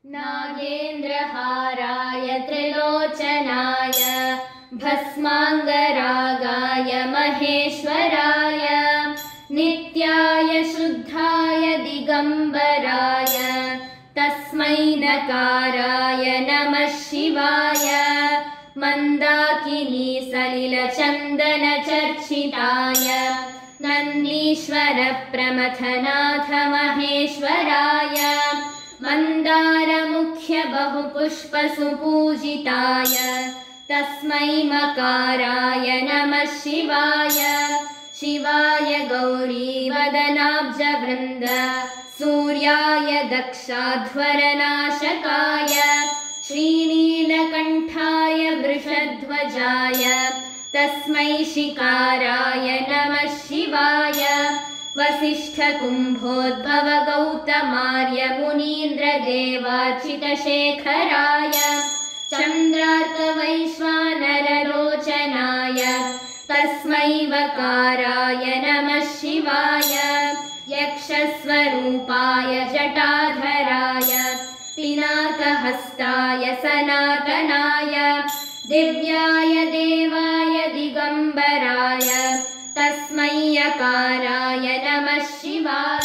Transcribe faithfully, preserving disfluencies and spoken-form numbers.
नागेन्द्रहाराय त्रिलोचनाय भस्माङ्गरागाय महेश्वराय नित्याय शुद्धाय दिगम्बराय तस्मै नकाराय नमः शिवाय मन्दाकिनी सलिलचन्दनचर्चिताय नन्दीश्वर प्रमथनाथ महेश्वराय मन्दारमुख्य बहुपुष्पसुपूजिताय तस्मै मकाराय नमः शिवाय शिवाय गौरीवदनाब्जवृन्द सूर्याय दक्षाध्वरनाशकाय श्रीनीलकण्ठाय वृषध्वजाय तस्मै शिकाराय नमः शिवाय वसिष्ठकुम्भोद्भव गौतमार्य मुनीन्द्रदेवार्चितशेखराय चन्द्रार्कवैश्वानरलोचनाय तस्मै वकाराय नमः शिवाय यक्षस्वरूपाय जटाधराय पिनाकहस्ताय सनातनाय दिव्याय देवाय दिगम्बराय तस्मै यकाराय नमः शिवाय।